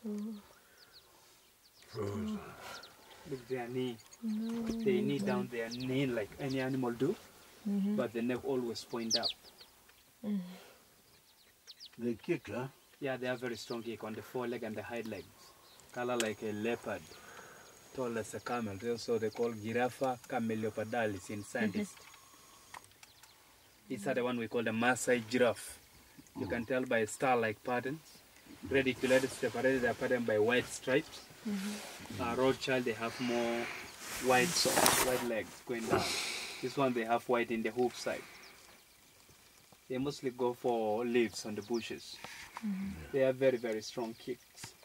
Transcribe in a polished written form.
Frozen. Look their knee. No. They knee down their knee like any animal do, but the neck always point up. They kick, huh? Yeah, they are very strong kick on the foreleg and the hind legs. Color like a leopard, tall as a camel. Also they call Giraffa camelopardalis in scientists. These are the one we call the Maasai giraffe. You can tell by star-like patterns. Reticulated separated their pattern by white stripes. Rothschild, they have more white socks, white legs going down. This one they have white in the hoof side. They mostly go for leaves on the bushes. They have very, very strong kicks.